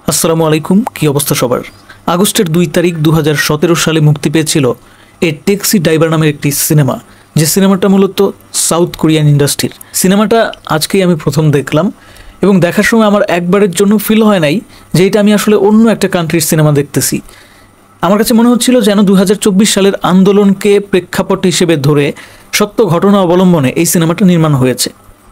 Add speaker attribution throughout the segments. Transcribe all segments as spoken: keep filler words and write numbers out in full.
Speaker 1: আসসালামু আলাইকুম। কি অবস্থা সবার? আগস্টের দুই তারিখ দু হাজার সতেরো সালে মুক্তি পেয়েছিল এ ট্যাক্সি ড্রাইভার নামের একটি সিনেমা, যে সিনেমাটা মূলত সাউথ কোরিয়ান ইন্ডাস্ট্রির। সিনেমাটা আজকেই আমি প্রথম দেখলাম এবং দেখার সময় আমার একবারের জন্য ফিল হয় নাই যে এটা আমি আসলে অন্য একটা কান্ট্রির সিনেমা দেখতেছি। আমার কাছে মনে হচ্ছিল যেন দু হাজার চব্বিশ সালের আন্দোলনকে প্রেক্ষাপট হিসেবে ধরে সত্য ঘটনা অবলম্বনে এই সিনেমাটা নির্মাণ হয়েছে।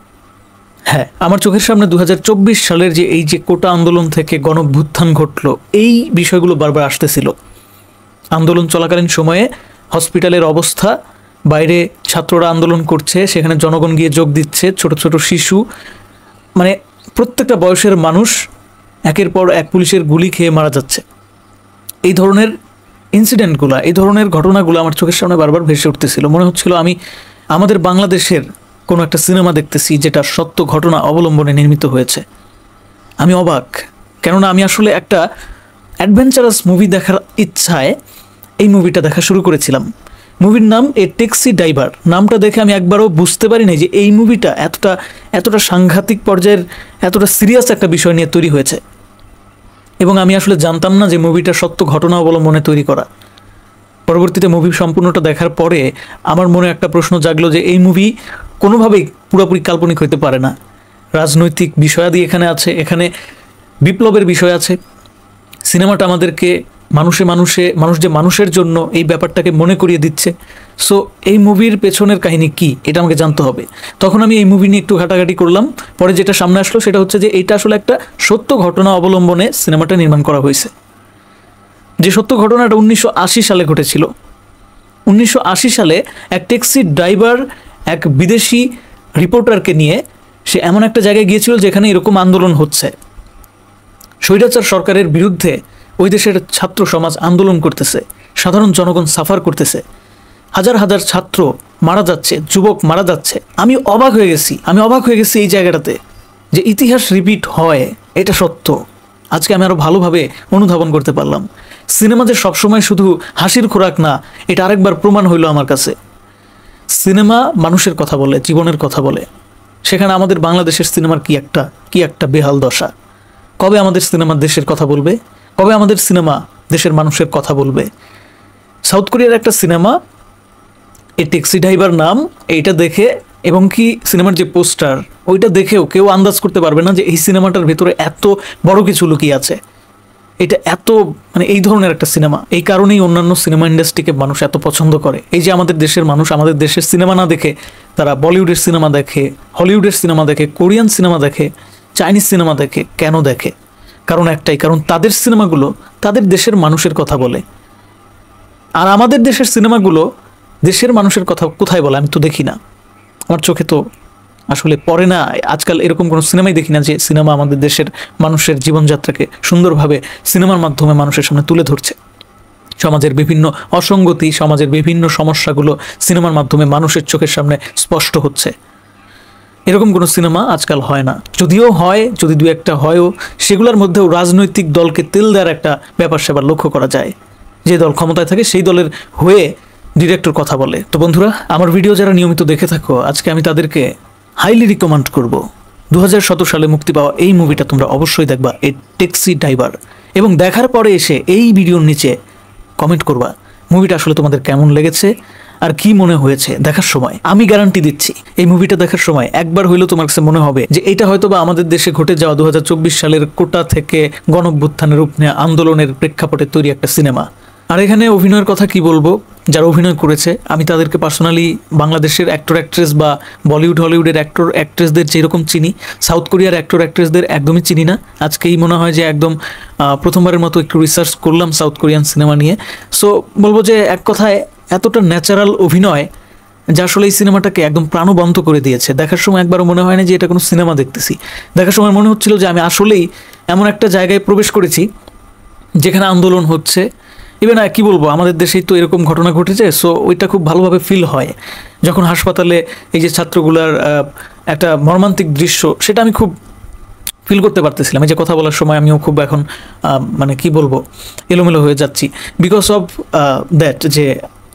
Speaker 1: হ্যাঁ, আমার চোখের সামনে দু হাজার চব্বিশ সালের যে এই যে কোটা আন্দোলন থেকে গণভ্যুত্থান ঘটলো, এই বিষয়গুলো বারবার আসতেছিল। আন্দোলন চলাকালীন সময়ে হসপিটালের অবস্থা, বাইরে ছাত্ররা আন্দোলন করছে, সেখানে জনগণ গিয়ে যোগ দিচ্ছে, ছোট ছোট শিশু, মানে প্রত্যেকটা বয়সের মানুষ একের পর এক পুলিশের গুলি খেয়ে মারা যাচ্ছে। এই ধরনের ইনসিডেন্টগুলো, এই ধরনের ঘটনাগুলো আমার চোখের সামনে বারবার ভেসে উঠতেছিল। মনে হচ্ছিল আমি আমাদের বাংলাদেশের কোনো একটা সিনেমা দেখতেছি যেটা সত্য ঘটনা অবলম্বনে নির্মিত হয়েছে। আমি অবাক, কেননা আমি আসলে একটা অ্যাডভেঞ্চারাস মুভি দেখার ইচ্ছায় এই মুভিটা দেখা শুরু করেছিলাম। মুভির নাম এ ট্যাক্সি ড্রাইভার। নামটা দেখে আমি একবারও বুঝতে পারি নাই যে এই মুভিটা এতটা এতটা সাংঘাতিক পর্যায়ের, এতটা সিরিয়াস একটা বিষয় নিয়ে তৈরি হয়েছে। এবং আমি আসলে জানতাম না যে মুভিটা সত্য ঘটনা অবলম্বনে তৈরি করা। পরবর্তীতে মুভি সম্পূর্ণটা দেখার পরে আমার মনে একটা প্রশ্ন জাগলো যে এই মুভি কোনোভাবেই পুরোপুরি কাল্পনিক হতে পারে না। রাজনৈতিক বিষয়াদি এখানে আছে, এখানে বিপ্লবের বিষয় আছে। সিনেমাটা আমাদেরকে মানুষে মানুষে মানুষ যে মানুষের জন্য এই ব্যাপারটাকে মনে করিয়ে দিচ্ছে। সো এই মুভির পেছনের কাহিনী কি, এটা আমাকে জানতে হবে। তখন আমি এই মুভি নিয়ে একটু ঘাটাঘাটি করলাম। পরে যেটা সামনে আসলো সেটা হচ্ছে যে এটা আসলে একটা সত্য ঘটনা অবলম্বনে সিনেমাটা নির্মাণ করা হয়েছে। যে সত্য ঘটনাটা উনিশশো আশি সালে ঘটেছিল। উনিশশো আশি সালে এক ট্যাক্সি ড্রাইভার এক বিদেশি রিপোর্টারকে নিয়ে সে এমন একটা জায়গায় গিয়েছিল যেখানে এরকম আন্দোলন হচ্ছে, স্বৈরাচার সরকারের বিরুদ্ধে ওই দেশের ছাত্র সমাজ আন্দোলন করতেছে, সাধারণ জনগণ সাফার করতেছে, হাজার হাজার ছাত্র মারা যাচ্ছে, যুবক মারা যাচ্ছে। আমি অবাক হয়ে গেছি আমি অবাক হয়ে গেছি এই জায়গাটাতে যে ইতিহাস রিপিট হয়, এটা সত্য। আজকে আমি আরও ভালোভাবে অনুধাবন করতে পারলাম। সিনেমা যে সবসময় শুধু হাসির খোরাক না, এটা আরেকবার প্রমাণ হইল আমার কাছে। সিনেমা মানুষের কথা বলে, জীবনের কথা বলে। সেখানে আমাদের বাংলাদেশের সিনেমার কি একটা কি একটা বেহাল দশা। কবে আমাদের সিনেমা দেশের কথা বলবে? কবে আমাদের সিনেমা দেশের মানুষের কথা বলবে? সাউথ কোরিয়ার একটা সিনেমা এই ট্যাক্সি ড্রাইভার নাম, এইটা দেখে এবং কি সিনেমার যে পোস্টার, ওইটা দেখেও কেউ আন্দাজ করতে পারবে না যে এই সিনেমাটার ভেতরে এত বড় কিছু লুকিয়ে আছে। এটা এত মানে এই ধরনের একটা সিনেমা। এই কারণেই অন্যান্য সিনেমা ইন্ডাস্ট্রিকে মানুষ এত পছন্দ করে। এই যে আমাদের দেশের মানুষ আমাদের দেশের সিনেমা না দেখে তারা বলিউডের সিনেমা দেখে, হলিউডের সিনেমা দেখে, কোরিয়ান সিনেমা দেখে, চাইনিজ সিনেমা দেখে। কেন দেখে? কারণ একটাই, কারণ তাদের সিনেমাগুলো তাদের দেশের মানুষের কথা বলে। আর আমাদের দেশের সিনেমাগুলো দেশের মানুষের কথা কোথায় বলে? আমি তো দেখি না, আমার চোখে তো আসলে পড়ে না। আজকাল এরকম কোনো সিনেমাই দেখি না যে সিনেমা আমাদের দেশের মানুষের জীবনযাত্রাকে সুন্দরভাবে সিনেমার মাধ্যমে মানুষের সামনে তুলে ধরছে। সমাজের বিভিন্ন অসঙ্গতি, সমাজের বিভিন্ন সমস্যাগুলো সিনেমার মাধ্যমে মানুষের চোখের সামনে স্পষ্ট হচ্ছে। এরকম কোনো সিনেমা আজকাল হয় না। যদিও হয়, যদি দু একটা হয়ও, সেগুলোর মধ্যেও রাজনৈতিক দলকে তেল দেওয়ার একটা ব্যাপার সেবার লক্ষ্য করা যায়। যে দল ক্ষমতায় থাকে সেই দলের হয়ে ডিরেক্টর কথা বলে। তো বন্ধুরা, আমার ভিডিও যারা নিয়মিত দেখে থাকো, আজকে আমি তাদেরকে হাইলি রিকমেন্ড করব দু হাজার সতেরো সালে মুক্তি পাওয়া এই মুভিটা তোমরা অবশ্যই দেখবা, এই ট্যাক্সি ড্রাইভার। এবং দেখার পরে এসে এই ভিডিওর নিচে কমেন্ট করবা মুভিটা আসলে তোমাদের কেমন লেগেছে আর কি মনে হয়েছে দেখার সময়। আমি গ্যারান্টি দিচ্ছি এই মুভিটা দেখার সময় একবার হইলেও তোমার কাছে মনে হবে যে এটা হয়তো বা আমাদের দেশে ঘটে যাওয়া দু হাজার চব্বিশ সালের কোটা থেকে গণভ্যুত্থানের রূপ নেওয়া আন্দোলনের প্রেক্ষাপটে তৈরি একটা সিনেমা। আর এখানে অভিনয়ের কথা কি বলবো, যারা অভিনয় করেছে আমি তাদেরকে পার্সোনালি বাংলাদেশের অ্যাক্টর অ্যাক্ট্রেস বা বলিউড হলিউডের অ্যাক্টর অ্যাক্ট্রেসদের যেরকম চিনি, সাউথ কোরিয়ার অ্যাক্টর অ্যাক্ট্রেসদের একদমই চিনি না। আজকেই মনে হয় যে একদম প্রথমবারের মতো একটু রিসার্চ করলাম সাউথ কোরিয়ান সিনেমা নিয়ে। সো বলবো যে এক কথায় এতটা ন্যাচারাল অভিনয় যা আসলে এই সিনেমাটাকে একদম প্রাণবন্ত করে দিয়েছে। দেখার সময় একবারও মনে হয় না যে এটা কোনো সিনেমা দেখতেছি। দেখার সময় মনে হচ্ছিল যে আমি আসলেই এমন একটা জায়গায় প্রবেশ করেছি যেখানে আন্দোলন হচ্ছে। ইভেন কী বলবো, আমাদের দেশেই তো এরকম ঘটনা ঘটেছে। সো ওইটা খুব ভালোভাবে ফিল হয় যখন হাসপাতালে এই যে ছাত্রগুলার একটা মর্মান্তিক দৃশ্য, সেটা আমি খুব ফিল করতে পারতেছিলাম। এই যে কথা বলার সময় আমিও খুব এখন মানে কি বলবো এলোমেলো হয়ে যাচ্ছি বিকজ অফ দ্যাট, যে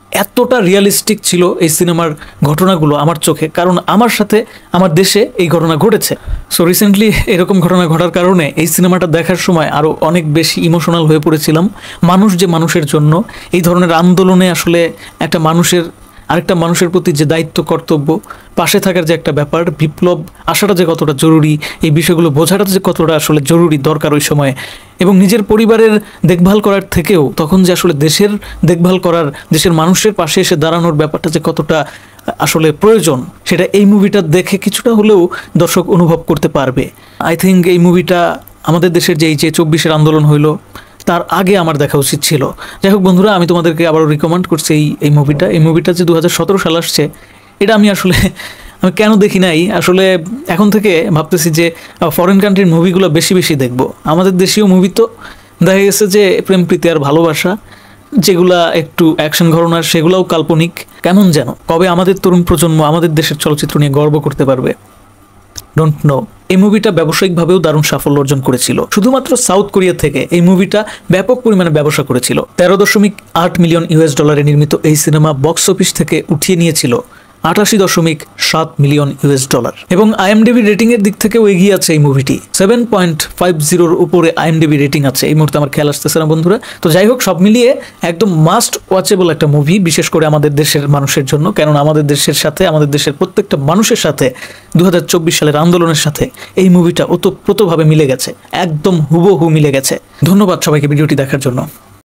Speaker 1: এতটা রিয়েলিস্টিক ছিল এই সিনেমার ঘটনাগুলো আমার চোখে, কারণ আমার সাথে আমার দেশে এই ঘটনা ঘটেছে। সো রিসেন্টলি এরকম ঘটনা ঘটার কারণে এই সিনেমাটা দেখার সময় আরও অনেক বেশি ইমোশনাল হয়ে পড়েছিলাম। মানুষ যে মানুষের জন্য এই ধরনের আন্দোলনে আসলে একটা মানুষের আরেকটা মানুষের প্রতি যে দায়িত্ব কর্তব্য, পাশে থাকার যে একটা ব্যাপার, বিপ্লব আসাটা যে কতটা জরুরি, এই বিষয়গুলো বোঝাটা যে কতটা আসলে জরুরি দরকার ওই সময়ে, এবং নিজের পরিবারের দেখভাল করার থেকেও তখন যে আসলে দেশের দেখভাল করার, দেশের মানুষের পাশে এসে দাঁড়ানোর ব্যাপারটা যে কতটা আসলে প্রয়োজন, সেটা এই মুভিটা দেখে কিছুটা হলেও দর্শক অনুভব করতে পারবে। আই থিঙ্ক এই মুভিটা আমাদের দেশের যে এই যে চব্বিশের আন্দোলন হইলো তার আগে আমার দেখা উচিত ছিল। যাই হোক বন্ধুরা, আমি তোমাদেরকে আবারও রিকমেন্ড করছি এই এই মুভিটা। এই মুভিটা যে দু হাজার সতেরো সাল আসছে, এটা আমি আসলে আমি কেন দেখি নাই, আসলে এখন থেকে ভাবতেছি যে ফরেন কান্ট্রির মুভিগুলো বেশি বেশি দেখবো। আমাদের দেশীয় মুভি তো দেখা গেছে যে প্রেম প্রীতি আর ভালোবাসা, যেগুলা একটু অ্যাকশন ঘটনার, সেগুলোও কাল্পনিক। কেমন যেন কবে আমাদের তরুণ প্রজন্ম আমাদের দেশের চলচ্চিত্র নিয়ে গর্ব করতে পারবে, ডোন্ট নো। এই মুভিটা ব্যবসায়িকভাবেও দারুণ সাফল্য অর্জন করেছিল। শুধুমাত্র সাউথ কোরিয়া থেকে এই মুভিটা ব্যাপক পরিমাণে ব্যবসা করেছিল। তেরো দশমিক আট মিলিয়ন ইউএস ডলারে নির্মিত এই সিনেমা বক্স অফিস থেকে উঠিয়ে নিয়েছিল আটাশি দশমিক সাত মিলিয়ন ইউএস ডলার, এবং আইএমডিবি রেটিং এর দিক থেকেও এগিয়ে আছে এই মুভিটি। সেভেন পয়েন্ট ফাইভ জিরোর উপরে আইএমডিবি রেটিং আছে। এই মুহূর্তে আমার খেয়াল আসতেছে না বন্ধুরা। তো যাই হোক, সব মিলিয়ে একদম মাস্ট ওয়াচেবল একটা মুভি, বিশেষ করে আমাদের দেশের মানুষের জন্য, কেননা আমাদের দেশের সাথে, আমাদের দেশের প্রত্যেকটা মানুষের সাথে দু হাজার চব্বিশ সালের আন্দোলনের সাথে এই মুভিটা ওতপ্রোতভাবে মিলে গেছে, একদম হুবহু মিলে গেছে। ধন্যবাদ সবাইকে ভিডিওটি দেখার জন্য।